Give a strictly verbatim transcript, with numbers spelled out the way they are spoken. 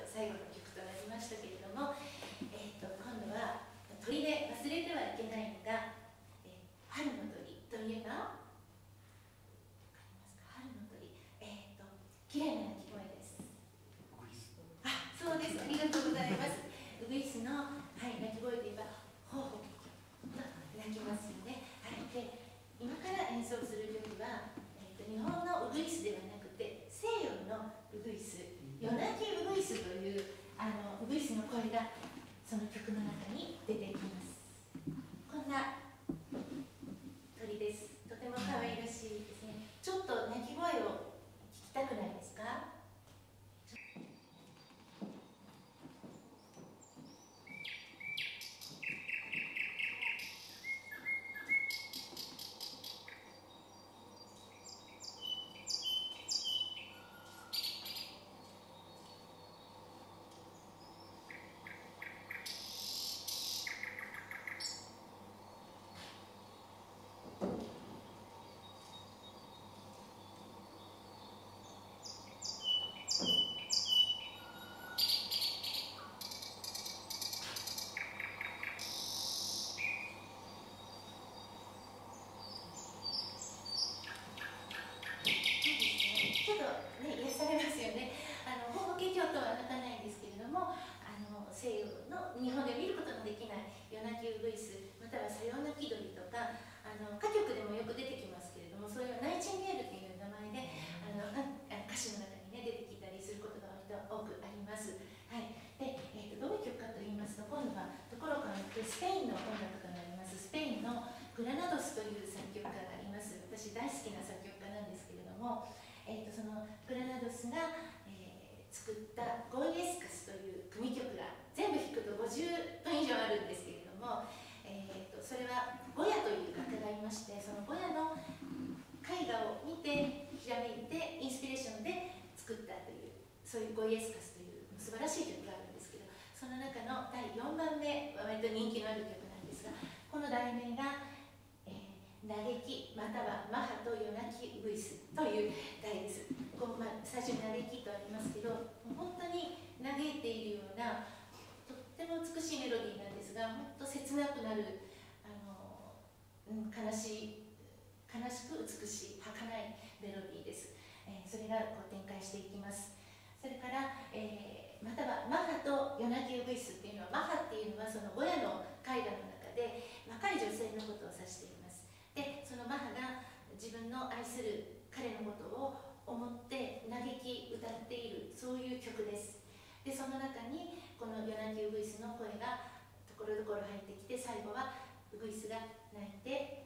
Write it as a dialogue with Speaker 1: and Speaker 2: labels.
Speaker 1: 最後の曲となりましたけれども、えー、と今度は鳥で忘れてはいけないのが、えー、春の鳥といえば、分かりますか？春の鳥、えー、と綺麗な鳴き声です。あ、そうです、ありがとうございます。ウグイスの、はい、鳴き声といえばほうほうと鳴きますよね。はい、で今から演奏する曲は、えー、と日本のウグイスではなくて西洋のウグイス、夜鳴きウグイスというあのウグイスの声がその曲の中に出てきます。こんな鳥です。とても可愛らしいですね。ちょっと鳴き声を聞きたくないですか？ちょっとね、癒されますよね。あのほぼ華僑とは鳴かないんですけれども、あの西洋の日本で見ることのできない夜鳴きウグイス、またはさよなき鳥とか、あの歌曲でもよく出てきますけれども、それはナイチンゲールという名前であの歌詞の中にね出てきたりすることが割と多くあります。はい。で、えーと、どういう曲かと言いますと、今度はところ変わってスペインの音楽となります。スペインのグラナドスという作曲家があります。私大好きな作曲家なんですけれども。えー、とそのグラナドスが、えー、作った「ゴイエスカス」という組曲が全部弾くとごじゅっぷん以上あるんですけれども、えー、とそれはゴヤという画家がいまして、そのゴヤの絵画を見てひらめいてインスピレーションで作ったというそういう「ゴイエスカス」という素晴らしい曲があるんですけど、その中のだいよんばんめは割と人気のある曲なんですが、この題名が「嘆きまたはマハと夜鳴きウグイス」という題です。こう、まあ、最初に嘆きとありますけど、本当に嘆いているようなとっても美しいメロディーなんですが、もっと切なくなるあの、うん、悲しい悲しく美しい儚いメロディーです。えー、それがこう展開していきます。それから、えー、またはマハと夜鳴きウグイスっていうのは、マハっていうのはそのゴヤの絵画の中で若い女性のことを指しています。で、そのマハが自分の愛する彼のことを思って嘆き歌っている、そういう曲です。で、その中にこの夜鳴きウグイスの声がところどころ入ってきて、最後はウグイスが鳴いて